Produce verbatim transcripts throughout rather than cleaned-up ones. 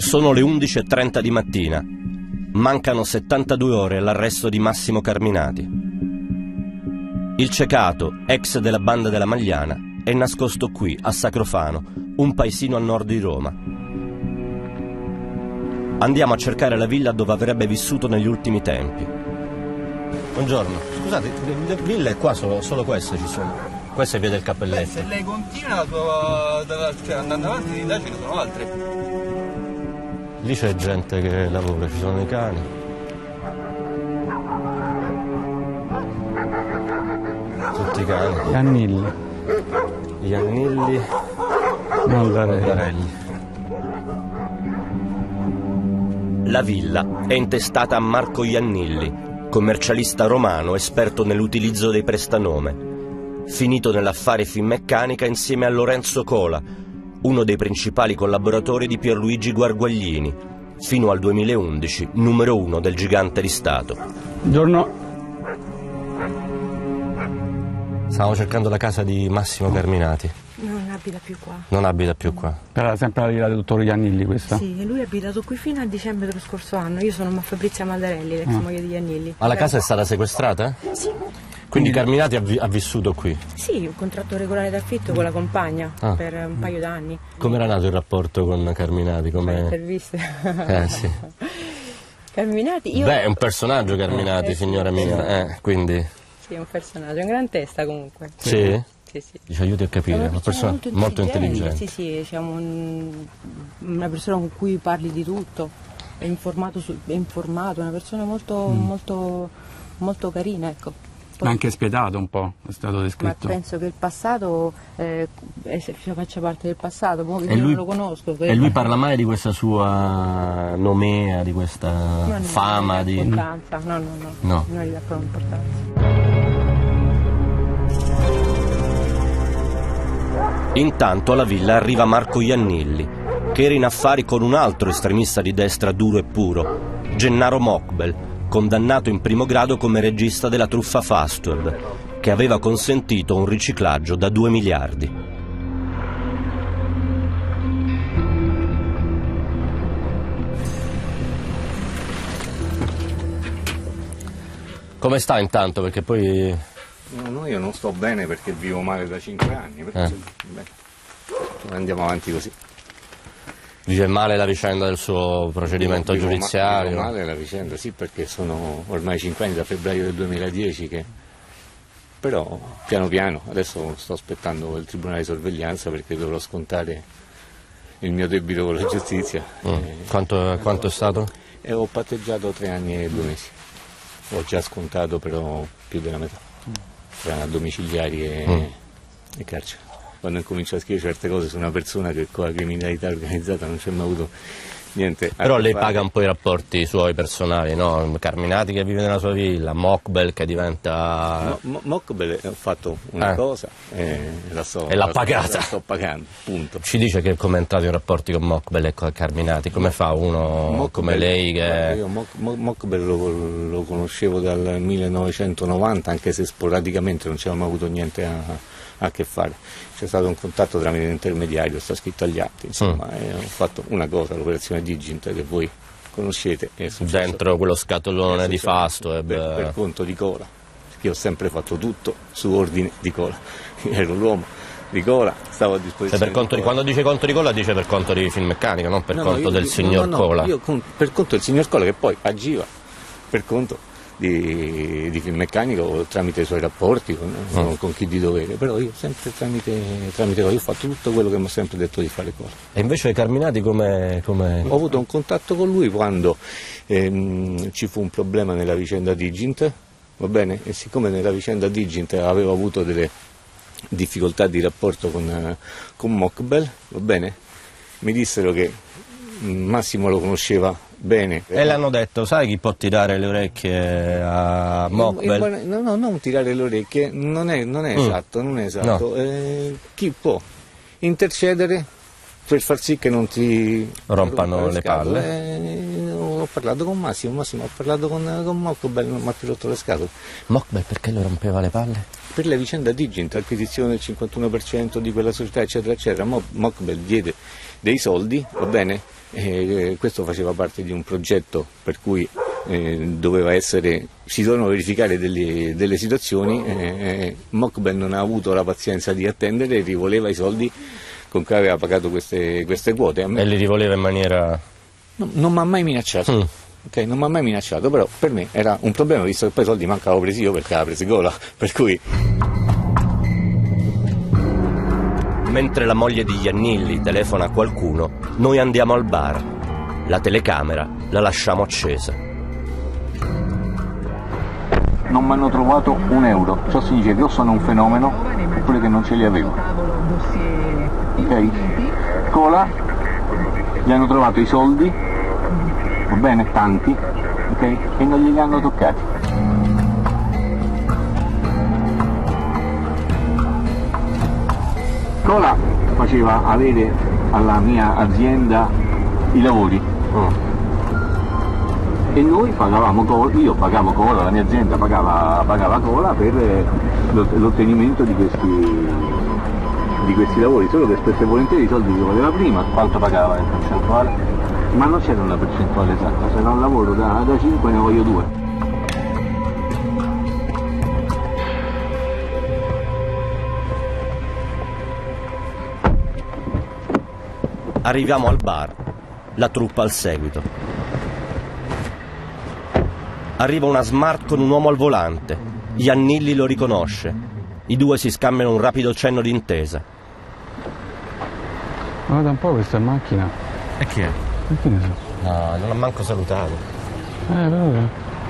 Sono le undici e trenta di mattina. Mancano settantadue ore all'arresto di Massimo Carminati. Il cecato, ex della banda della Magliana, è nascosto qui, a Sacrofano, un paesino a nord di Roma. Andiamo a cercare la villa dove avrebbe vissuto negli ultimi tempi. Buongiorno. Scusate, le ville qua solo, solo queste ci sono. Questa è via del Cappelletto. Beh, se lei continua la sua, cioè, andando avanti di là ce ne sono altre. Lì c'è gente che lavora, ci sono i cani. Tutti i cani. Gli Annilli. Gli Annilli. Noldarelli. La villa è intestata a Marco Iannilli, commercialista romano esperto nell'utilizzo dei prestanome, finito nell'affare Finmeccanica insieme a Lorenzo Cola, uno dei principali collaboratori di Pierluigi Guarguaglini, fino al duemilaundici numero uno del Gigante di Stato. Buongiorno. Stavamo cercando la casa di Massimo Carminati. Non abita più qua. Non abita più qua. Era sempre la villa del dottor Iannilli questa? Sì, e lui ha abitato qui fino a dicembre dello scorso anno. Io sono Fabrizia Maldarelli, l'ex Ah. moglie di Iannilli. Ma la casa è stata sequestrata? Sì. Quindi Carminati ha, vi ha vissuto qui? Sì, un contratto regolare d'affitto con la compagna Ah. per un paio d'anni. Come era nato il rapporto con Carminati? Come... Interviste. Eh sì. Carminati, io... Beh, è un personaggio Carminati, Eh, sì, signora mia, eh, quindi... Sì, è un personaggio, è un gran testa comunque. Sì? Sì, sì. Ci aiuti a capire, È una persona molto intelligente. Sì, sì, siamo un- una persona con cui parli di tutto, è informato, su- è informato, una persona molto, Mm. molto, molto carina, ecco. Ma anche spietato un po', è stato Ma descritto. penso che il passato eh, eh, se faccia parte del passato, poi E io lui- non lo conosco. E lui parla mai di questa sua nomea, di questa No, no, fama non gli di... dà importanza, no, no, no, No. non gli dà proprio importanza. Intanto alla villa arriva Marco Iannilli, che era in affari con un altro estremista di destra duro e puro, Gennaro Mokbel, condannato in primo grado come regista della truffa Fastweb, che aveva consentito un riciclaggio da due miliardi. Come sta intanto? Perché poi... No, no, io non sto bene perché vivo male da cinque anni, perché Eh. beh, andiamo avanti così. Vive male la vicenda del suo procedimento Vivo ma- giudiziario? vivo male la vicenda, sì, perché sono ormai cinque anni, da febbraio del duemiladieci che... Però piano piano, adesso sto aspettando il tribunale di sorveglianza perché dovrò scontare il mio debito con la giustizia. Mm. Eh, Quanto, quanto è stato? E ho patteggiato tre anni e due mesi. Ho già scontato però più della metà, tra domiciliari e, Mm. e carcere. Quando incomincio a scrivere certe cose su una persona che con la criminalità organizzata non c'è mai avuto niente a Però che lei fare. paga un po' i rapporti suoi personali, no? Carminati che vive nella sua villa, Mokbel che diventa... Mo- Mo- Mokbel ho fatto una Eh. cosa e la sto, E l'ha la- pagata. la sto pagando, punto. Ci dice che come è entrato in rapporti con Mokbel e con Carminati, come fa uno Mokbel- come lei guarda, che... Io Mok- Mo- Mokbel lo, lo conoscevo dal millenovecentonovanta, anche se sporadicamente non ci avevamo avuto niente a, a che fare. C'è stato un contatto tramite l'intermediario, sta scritto agli atti, insomma, Mm. e ho fatto una cosa, l'operazione Digint che voi conoscete. È successo- Dentro quello scatolone è di successo Fastweb. per, per conto di Cola, perché io ho sempre fatto tutto su ordine di Cola. Io ero l'uomo di Cola, stavo a disposizione Cioè, per conto di, Cola. quando dice conto di Cola dice per conto di Finmeccanica, non per No, no, conto io- del io- signor no, no, Cola. Io con- per conto del signor Cola che poi agiva per conto di, di Finmeccanica o tramite i suoi rapporti con, Mm. con chi di dovere, però io sempre tramite, tramite Cola, io ho fatto tutto quello che mi ha sempre detto di fare Cola. E invece Carminati come... come... Ho avuto un contatto con lui quando ehm, ci fu un problema nella vicenda Digint, va bene? E siccome nella vicenda Digint avevo avuto delle difficoltà di rapporto con, eh, con Mokbel, va bene? Mi dissero che mm, Massimo lo conosceva bene. E le hanno detto, sai chi può tirare le orecchie a In- Mokbel? in buona- no, no, non tirare le orecchie, non è, non è Mm. esatto, non è esatto. Eh, chi può intercedere per far sì che non ti Rompano le scatole? palle. Eh, ho parlato con Massimo, Massimo ho parlato con, con Mokbel, non mi ha più rotto le scatole. Mokbel perché lo rompeva le palle? Per la vicenda Digint, acquisizione del cinquantuno per cento di quella società, eccetera, eccetera, Mokbel diede dei soldi, va bene? E questo faceva parte di un progetto per cui eh, doveva essere, si dovevano verificare delle, delle situazioni, eh, Mokbel non ha avuto la pazienza di attendere e rivoleva i soldi con cui aveva pagato queste, queste quote. A me, E li rivoleva in maniera... no, non mi ha mai minacciato. Mm. Okay, non mi ha mai minacciato, però per me era un problema, visto che poi i soldi mancavo presi io perché aveva presi Gola, per cui... Mentre la moglie di Iannilli telefona a qualcuno, noi andiamo al bar. La telecamera la lasciamo accesa. Non mi hanno trovato un euro, ciò significa che o sono un fenomeno oppure che non ce li avevo. Ok? Cola, gli hanno trovato i soldi, va bene, tanti, ok? E non glieli hanno toccati. Cola faceva avere alla mia azienda i lavori. Oh. E noi pagavamo Cola, io pagavo Cola, la mia azienda pagava, pagava Cola per l'ottenimento di questi, di questi lavori, solo che spesso e volentieri i soldi li voleva prima. Quanto pagava in percentuale? Ma non c'era una percentuale esatta, se era un lavoro da, da cinque ne voglio due. Arriviamo al bar, la truppa al seguito. Arriva una Smart con un uomo al volante. Iannilli lo riconosce. I due si scambiano un rapido cenno d'intesa. Guarda un po' questa macchina. E chi è? E che ne so? No, non ha manco salutato. Eh, però...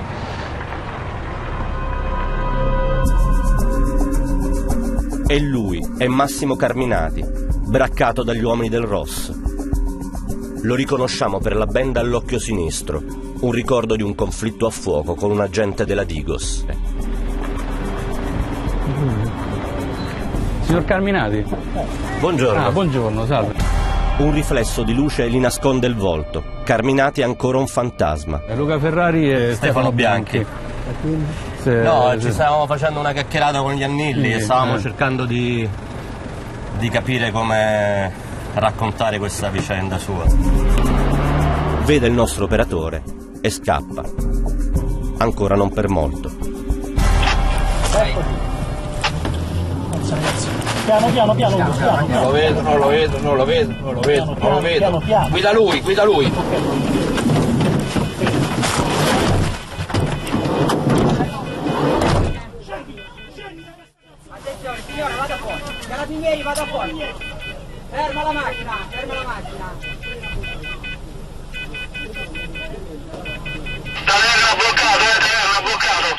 E lui è Massimo Carminati, braccato dagli uomini del Ross. Lo riconosciamo per la benda all'occhio sinistro, un ricordo di un conflitto a fuoco con un agente della Digos. Signor Carminati? Buongiorno. Ah, buongiorno, salve. Un riflesso di luce gli nasconde il volto. Carminati è ancora un fantasma. È Luca Ferrari e Stefano, Stefano Bianchi. Bianchi. Se... No, ci stavamo facendo una chiacchierata con gli Iannilli sì, e stavamo eh. cercando di, di capire come raccontare questa vicenda sua. Vede il nostro operatore e scappa. Ancora non per molto. Piano piano piano, piano, piano, non lo vedo, non lo vedo, non lo vedo, non lo vedo, non lo vedo. piano, piano. Guida lui, guida lui. Attenzione, signora, vada fuori. Carabinieri, vada fuori. Ferma la macchina, ferma la macchina. Taverna bloccato, eh, taverna bloccato.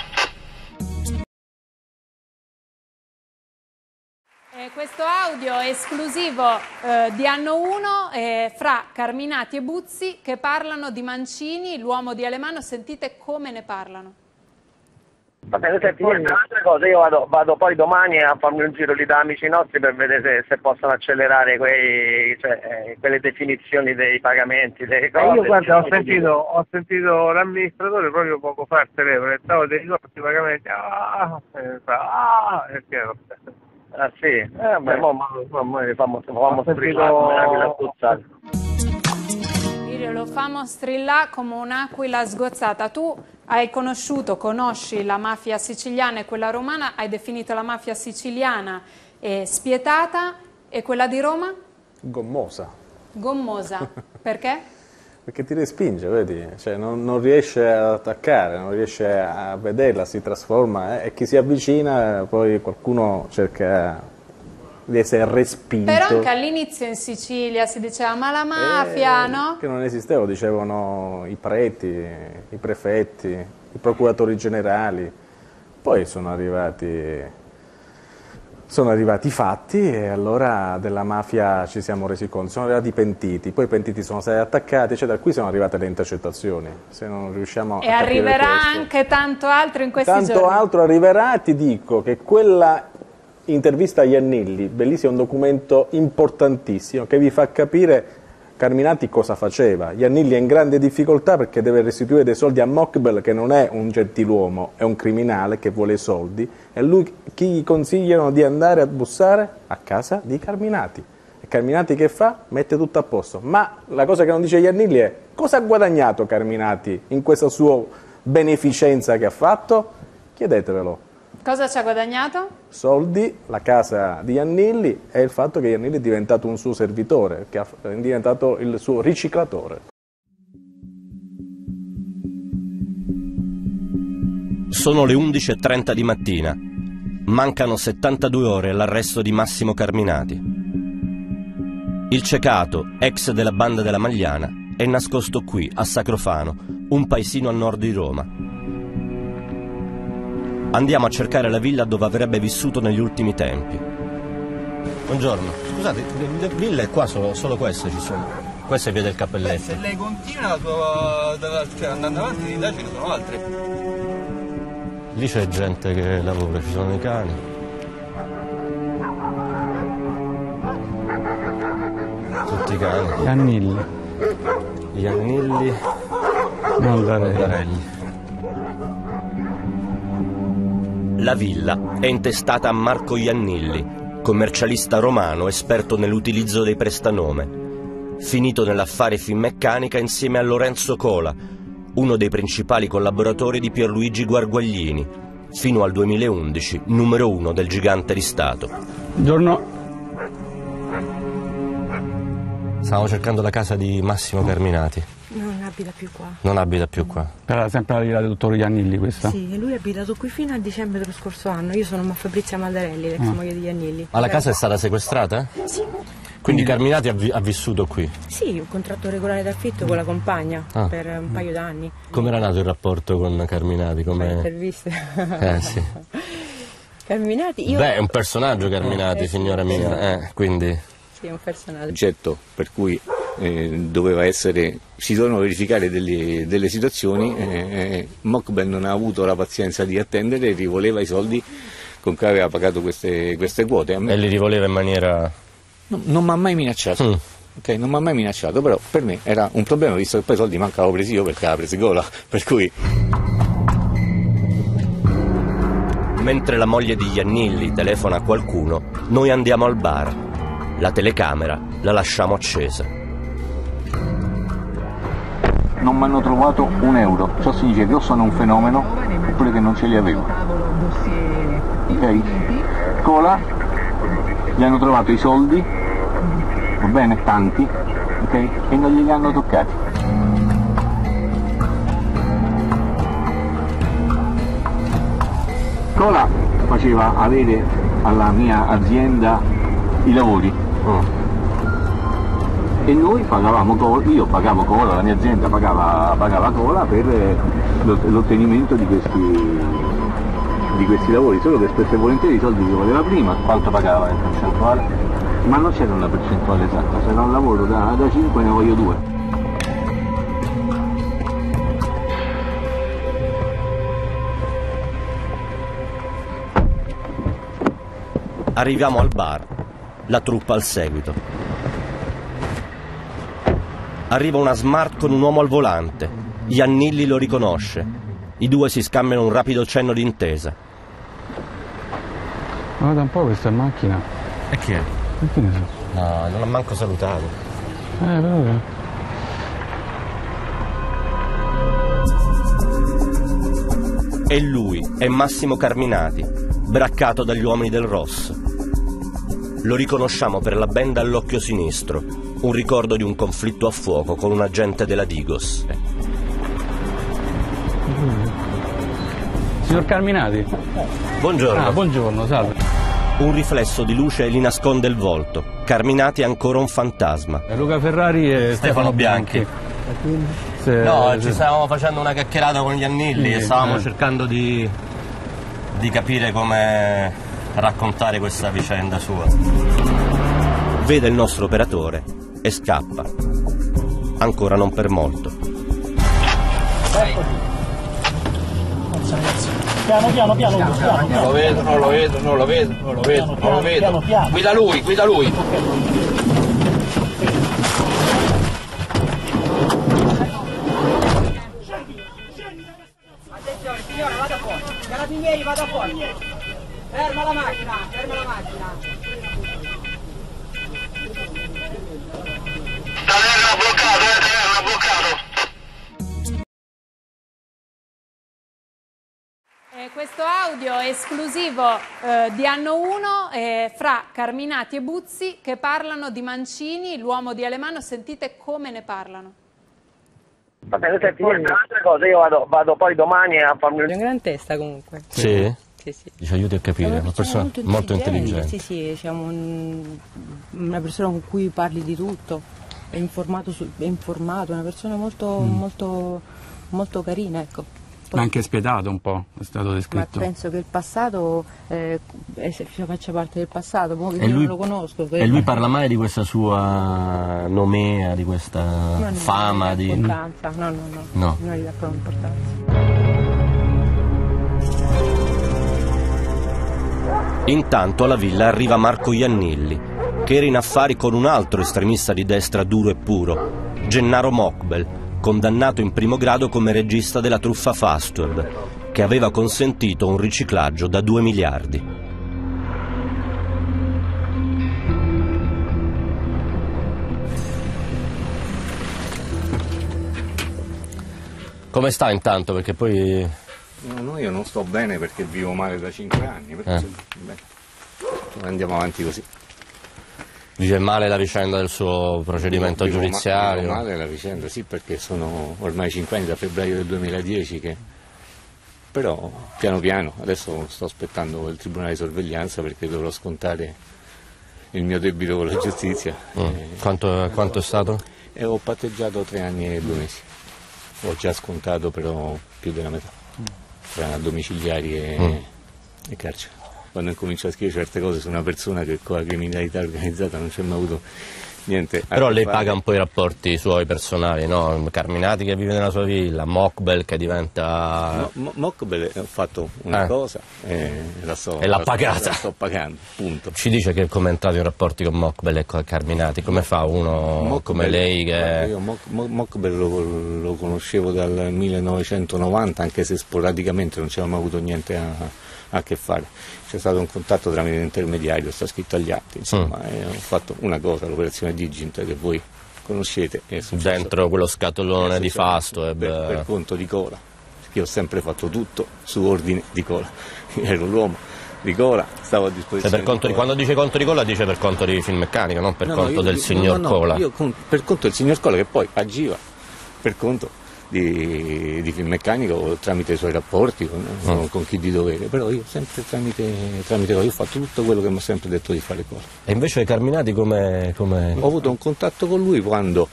Eh, questo audio è esclusivo eh, di Anno uno eh, fra Carminati e Buzzi che parlano di Mancini, l'uomo di Alemanno. Sentite come ne parlano. Va bene, senti, un'altra cosa, io vado, vado poi domani a farmi un giro lì da amici nostri per vedere se, se possono accelerare quei, cioè, eh, quelle definizioni dei pagamenti, delle cose. Eh, io guarda, ho sentito, ho sentito l'amministratore proprio poco fa al telefono, e stavo dei ricordi pagamenti, ah, e fa, ah, perché vabbè. Ah sì, eh, vabbè, mo, mo, mo, mo, famo, famo strillare come un'aquila sgozzata. Lo famo strillare come un'aquila sgozzata. Tu hai conosciuto, conosci la mafia siciliana e quella romana, hai definito la mafia siciliana eh, spietata e quella di Roma? Gommosa. Gommosa, perché? Perché ti respinge, vedi? Cioè, non, non riesce ad attaccare, non riesce a vederla, si trasforma eh, e chi si avvicina poi qualcuno cerca di essere respinto. Però anche all'inizio in Sicilia si diceva ma la mafia, eh, no? Che non esisteva, dicevano i preti, i prefetti, i procuratori generali, poi sono arrivati... Sono arrivati i fatti e allora della mafia ci siamo resi conto, sono arrivati i pentiti, poi i pentiti sono stati attaccati, eccetera, qui sono arrivate le intercettazioni, se non riusciamo e a arriverà questo. Anche tanto altro in questi tanto giorni. Tanto altro arriverà, ti dico che quella intervista a Iannilli, bellissimo, è un documento importantissimo che vi fa capire Carminati cosa faceva? Iannilli è in grande difficoltà perché deve restituire dei soldi a Mokbel, che non è un gentiluomo, è un criminale che vuole i soldi, e lui chi gli consigliano di andare a bussare? A casa di Carminati. E Carminati che fa? Mette tutto a posto. Ma la cosa che non dice Iannilli è: cosa ha guadagnato Carminati in questa sua beneficenza che ha fatto? Chiedetevelo. Cosa ci ha guadagnato? Soldi, la casa di Iannilli e il fatto che Iannilli è diventato un suo servitore, che è diventato il suo riciclatore. Sono le undici e trenta di mattina. Mancano settantadue ore all'arresto di Massimo Carminati. Il cecato, ex della banda della Magliana, è nascosto qui, a Sacrofano, un paesino a nord di Roma. Andiamo a cercare la villa dove avrebbe vissuto negli ultimi tempi. Buongiorno. Scusate, le ville qua solo, solo queste ci sono. Questa è via del Cappelletto. Se lei continua la tua, cioè, andando avanti, là ce ne sono altre. Lì c'è gente che lavora, ci sono i cani. Tutti i cani. Gli Annilli. Gli Annilli. Mondarelli. La villa è intestata a Marco Iannilli, commercialista romano esperto nell'utilizzo dei prestanome, finito nell'affare Finmeccanica insieme a Lorenzo Cola, uno dei principali collaboratori di Pierluigi Guarguaglini, fino al duemilaundici numero uno del gigante di Stato. Buongiorno. Stavamo cercando la casa di Massimo Carminati. Non abita più qua. Non abita più qua. Era sempre la villa del dottor Iannilli questa? Sì, e lui è abitato qui fino a dicembre dello scorso anno. Io sono Fabrizia Maldarelli, l'ex Ah. moglie di Iannilli. Ma la casa è stata sequestrata? Sì. Quindi Carminati ha, vi- ha vissuto qui? Sì, un contratto regolare d'affitto con la compagna Ah. per un paio d'anni. Come era nato il rapporto con Carminati? Come... Interviste. Eh sì. Carminati, io... Beh, è un personaggio Carminati, Eh, sì, signora mia, eh, quindi... Sì, è un personaggio. Oggetto per cui eh, doveva essere, si dovevano verificare delle, delle situazioni, eh, Mokbel non ha avuto la pazienza di attendere e rivoleva i soldi con cui aveva pagato queste, queste quote. A me, E li rivoleva in maniera... no, non mi ha mai minacciato. Mm. Okay, non mi ha mai minacciato, però per me era un problema visto che poi i soldi mancavo presi io perché aveva preso Cola, per cui... Mentre la moglie di Iannilli telefona a qualcuno, noi andiamo al bar. La telecamera la lasciamo accesa. Non mi hanno trovato un euro, ciò significa che o sono un fenomeno oppure che non ce li avevo. Ok? Cola, gli hanno trovato i soldi, va bene, tanti, ok? E non glieli hanno toccati. Cola faceva avere alla mia azienda i lavori. Mm. E noi pagavamo Cola, io pagavo Cola, la mia azienda pagava, pagava Cola per eh, l'ot- l'ottenimento di questi, di questi lavori, solo che spesso e volentieri i soldi li voleva prima. Quanto pagava in percentuale? Ma non c'era una percentuale esatta, se era un lavoro da, da cinque ne voglio due. Arriviamo al bar, la truppa al seguito. Arriva una Smart con un uomo al volante. Iannilli lo riconosce. I due si scambiano un rapido cenno d'intesa. Guarda un po' questa macchina. E chi è? E che ne so? No, non ha manco salutato. Eh, però... E lui è Massimo Carminati, braccato dagli uomini del Ross. Lo riconosciamo per la benda all'occhio sinistro, un ricordo di un conflitto a fuoco con un agente della Digos. Signor Carminati? Buongiorno. Ah, buongiorno, salve. Un riflesso di luce gli nasconde il volto. Carminati è ancora un fantasma. Luca Ferrari e Stefano, Stefano Bianchi. Bianchi. Se- No, se- ci stavamo facendo una chiacchierata con gli Annilli e Sì, stavamo eh. cercando di, di capire come raccontare questa vicenda sua. Vede il nostro operatore e scappa. Ancora non per molto. Piano, piano, piano, piano, piano. Non lo vedo, non lo vedo, non lo vedo, non lo vedo, non lo vedo. Piano, piano. Guida lui, guida lui. miei vado fuori. Ferma la macchina, ferma la macchina. Taverna bloccato, eh, taverna bloccato. Eh, questo audio è esclusivo eh, di Anno uno eh, fra Carminati e Buzzi che parlano di Mancini, l'uomo di Alemanno. Sentite come ne parlano. Va bene, senti, un'altra cosa, io vado, vado poi domani a farmi un... È una gran testa comunque. Sì? Sì, sì. Ci aiuti a capire, Siamo una persona molto molto intelligenti. intelligente. Sì, sì, siamo un- una persona con cui parli di tutto, è informato, su- è informato, è una persona molto, Mm. molto, molto carina, ecco. Ma anche spietato un po', è stato Ma descritto. penso che il passato eh, eh, se- faccia parte del passato, poi E io lui- non lo conosco. E lui parla mai di questa sua nomea, di questa No, no, fama non gli di... dà importanza, no, no, no, No. non gli dà proprio importanza. Intanto alla villa arriva Marco Iannilli, che era in affari con un altro estremista di destra duro e puro, Gennaro Mokbel, condannato in primo grado come regista della truffa Fastweb, che aveva consentito un riciclaggio da due miliardi. Come sta intanto? Perché poi... No, no, io non sto bene perché vivo male da cinque anni, perché Eh. se- beh, andiamo avanti così. Vive male la vicenda del suo procedimento Vivo ma- giudiziario? vivo male la vicenda, sì, perché sono ormai cinque anni, da febbraio del duemiladieci che... Però piano piano, adesso sto aspettando il tribunale di sorveglianza perché dovrò scontare il mio debito con la giustizia. Mm. Eh, Quanto, quanto è stato? E ho patteggiato tre anni e due mesi. Ho già scontato però più della metà, tra domiciliari e, Mm. e carcere. Quando incomincio a scrivere certe cose su una persona che con la criminalità organizzata non c'è mai avuto niente a Però che lei fare. paga un po' i rapporti suoi personali, no? Carminati che vive nella sua villa, Mokbel che diventa... No, Mo- Mokbel ha fatto una Eh. cosa e la sto, E l'ha la sto- pagata. la sto pagando, punto. Ci dice che come è entrato in rapporti con Mokbel e con Carminati, come fa uno Mokbel- come lei guarda, che... Io Mok- Mo- Mokbel lo, lo conoscevo dal millenovecentonovanta, anche se sporadicamente non ci avevamo avuto niente a, a che fare. C'è stato un contatto tramite intermediario, sta scritto agli atti, insomma, Mm. e ho fatto una cosa, l'operazione Digint, che voi conoscete. È successo- Dentro quello scatolone è di successo Fastweb. per, per conto di Cola, perché io ho sempre fatto tutto su ordine di Cola. Io ero l'uomo di Cola, stavo a Cioè, disposizione per conto di, Cola. quando dice conto di Cola dice per conto di Filmeccanica, non per No, no, conto io- del io- signor no, no, Cola. Io con- per conto del signor Cola, che poi agiva per conto di, di Filmeccanica o tramite i suoi rapporti con, con- con chi di dovere, però io sempre tramite, tramite Cola, io ho fatto tutto quello che mi ha sempre detto di fare Cola. E invece Carminati come... come... Ho avuto un contatto con lui quando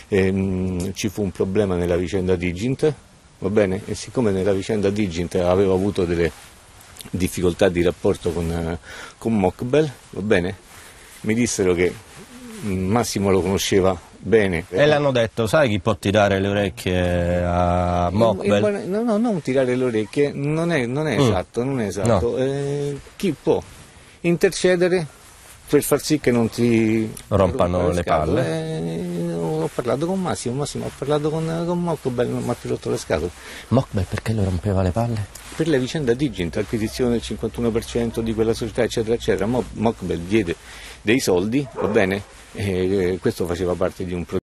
ehm, ci fu un problema nella vicenda Digint, va bene? E siccome nella vicenda Digint avevo avuto delle difficoltà di rapporto con, eh, con Mokbel, va bene? Mi dissero che mm, Massimo lo conosceva bene. E le hanno detto, sai chi può tirare le orecchie a In- in Mokbel? buona- no, no, non tirare le orecchie, non è, non è Mm. esatto, non è esatto. No. Eh, chi può intercedere per far sì che non ti Rompano le scatole? palle. Eh, ho parlato con Massimo, Massimo ho parlato con, con Mokbel, non mi ha rotto le scatole. Mokbel perché lo rompeva le palle? Per la vicenda Digint, acquisizione del cinquantuno per cento di quella società, eccetera, eccetera, Mo- Mokbel diede dei soldi, va bene? E questo faceva parte di un progetto.